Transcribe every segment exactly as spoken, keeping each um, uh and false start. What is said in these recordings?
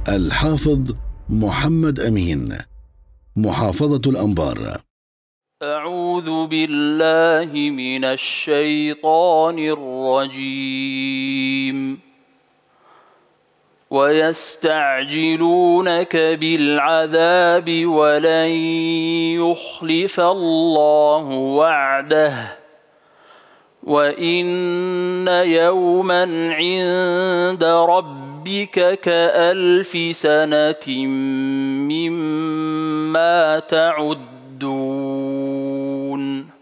الحافظ محمد أمين، محافظة الأنبار. أعوذ بالله من الشيطان الرجيم. ويستعجلونك بالعذاب ولن يخلف الله وعده وإن يوما عند ربك كألف سنة مما تعدون.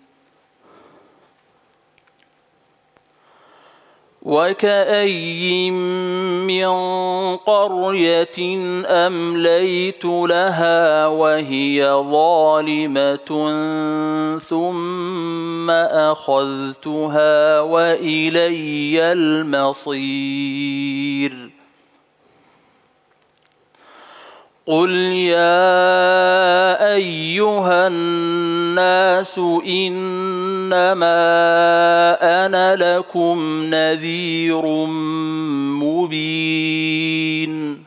وكأي من قرية أمليت لها وهي ظالمة ثم أخذتها وإلي المصير. قل يا أيها الناس إنما أنا لكم نذير مبين.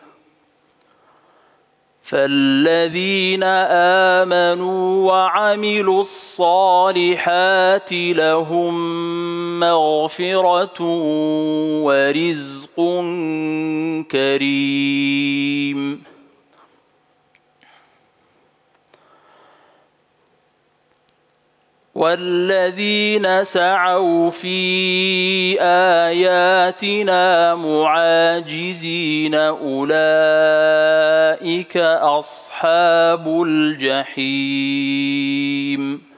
فالذين آمنوا وعملوا الصالحات لهم مغفرة ورزق كريم. والذين سعوا في آياتنا معاجزين أولئك أصحاب الجحيم.